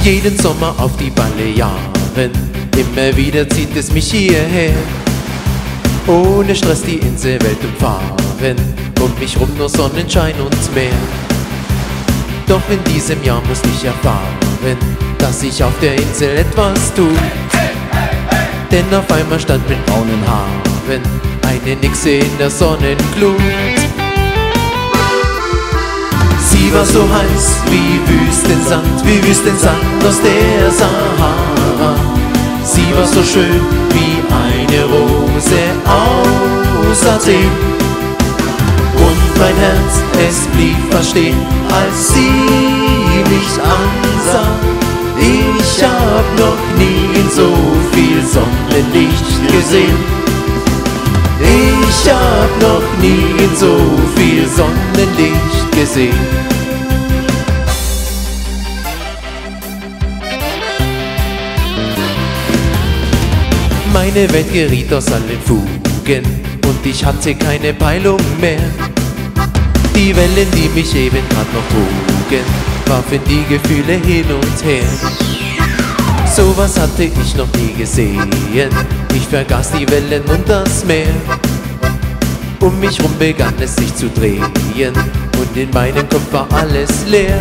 Jeden Sommer auf die Balearen, immer wieder zieht es mich hierher. Ohne Stress die Inselwelt umfahren, um mich rum nur Sonnenschein und Meer. Doch in diesem Jahr musste ich erfahren, dass sich auf der Insel etwas tut. Denn auf einmal stand mit braunen Haaren eine Nixe in der Sonnenglut. Sie war so heiß wie Wüstensand aus der Sahara. Sie war so schön wie eine Rose aus Athen. Und mein Herz, es blieb fast stehen, als sie mich ansah. Ich hab noch nie in so viel Sonnenlicht gesehen. Ich hab noch nie in so viel Sonnenlicht gesehen. Meine Welt geriet aus allen Fugen und ich hatte keine Peilung mehr. Die Wellen, die mich eben grad noch trugen, warfen die Gefühle hin und her. Sowas hatte ich noch nie gesehen. Ich vergaß die Wellen und das Meer. Um mich rum begann es sich zu drehen und in meinem Kopf war alles leer.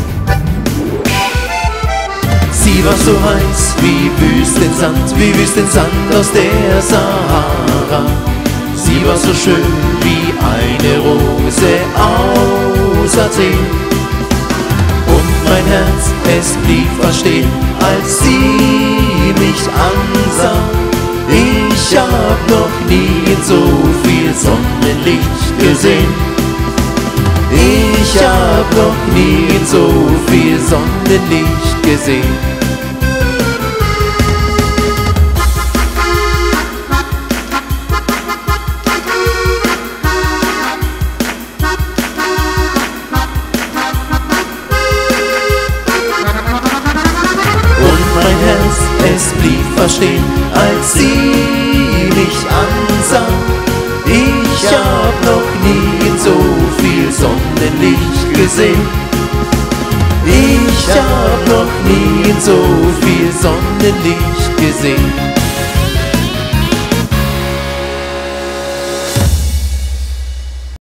Sie war so heiß wie Wüstensand aus der Sahara. Sie war so schön wie eine Rose aus Athen. Und mein Herz, es blieb fast stehen, als sie mich ansah. Ich hab noch nie in so viel Sonnenlicht gesehen. Ich hab noch nie in so viel Sonnenlicht gesehen. Es blieb fast stehen, als sie mich ansah. Ich hab noch nie in so viel Sonnenlicht gesehen. Ich hab noch nie in so viel Sonnenlicht gesehen.